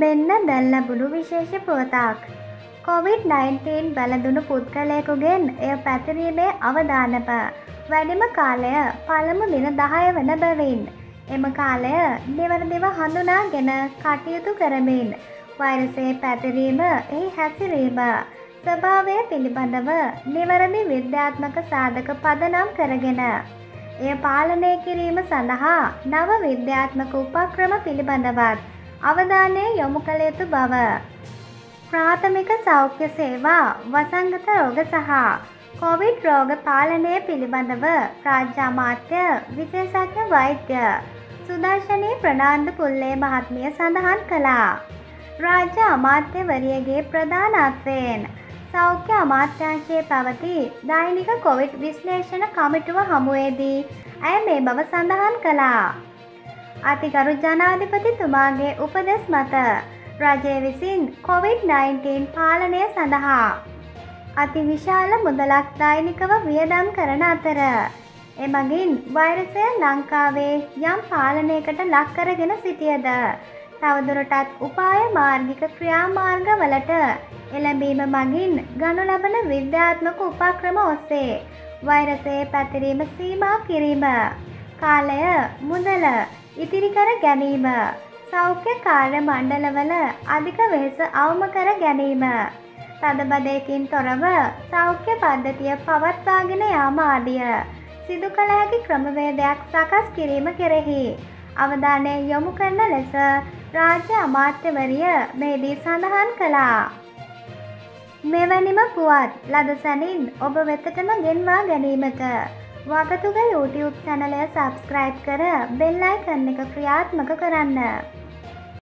මෙන්න දැන් ලැබුණු විශේෂ පුවතක්. COVID-19 වැළඳුණු පුද්ගලයෙකුගෙන් එය පැතිරීමේ අවදානම වැඩිම කාලය පළමු දින 10 වන බැවින් එම කාලය නිවැරදිව හඳුනාගෙන කටයුතු කරමින් වෛරසයේ පැතිරීම එහි හැසිරීම ස්වභාවය පිළිබඳව නිවැරදි විද්‍යාත්මක සාධක පදනම් කරගෙන එය පාලනය කිරීම සඳහා නව විද්‍යාත්මක උපක්‍රම පිළිබඳවත් අවධානය යොමු කළ යුතු බව ප්‍රාථමික සෞඛ්‍ය සේවා වසංගත රෝග සහ කොවිඩ් රෝග පාලනය පිළිබඳව රාජ්‍ය අමාත්‍ය විශේෂඥ වෛද්‍ය සුදර්ශනී ප්‍රනාන්දු පුල්ලේ මහත්මිය සඳහන් කළා. රාජ්‍ය අමාත්‍යවරියගේ ප්‍රධානත්වයෙන් සෞඛ්‍ය අමාත්‍යාංශයේ පැවති දෛනික කොවිඩ් විශ්ලේෂණ කමිටුව හමුවේදී ඇය මේ බව සඳහන් කළා. අතිගරු ජනාධිපතිතුමාගේ උපදෙස් මත රජය විසින් COVID-19 පාලනය සඳහා අතිවිශාල මුදලක් දෛනිකව වියදම් කරන අතර එමගින් වෛරසය ලංකාවේ යම් පාලනයකට ලක් කරගෙන සිටියද තවදුරටත් උපාය මාර්ගික ක්‍රියාමාර්ගවලට එළඹීම මගින් ගනු ලබන විද්‍යාත්මක උපක්‍රම ඔස්සේ වෛරසයේ පැතිරීම සීමා කිරීම, කාලය, මුදල ඉතිරි කර ගැනීම, සෞඛ්‍ය කාර්ය මණ්ඩලවල අධික වෙහෙස අවම කර ගැනීම, තදබදයකින් තොරව සෞඛ්‍ය පද්ධතිය පවත්වාගෙන යාම ආදිය සිදු කළ හැකි ක්‍රමවේදයක් සකස් කිරීම කෙරෙහි අවධානය යොමු කරන ලෙස රාජ්‍ය අමාත්‍යවරිය මෙහිදී සඳහන් කළා. මෙවැනිම පුවත් ලද සැනින් ඔබ වෙතටම ගෙන්වා ගැනීමට වගතුග YouTube චැනලය සබ්ස්ක්‍රයිබ් කර බෙල් අයිකන් එක ක්‍රියාත්මක කරන්න.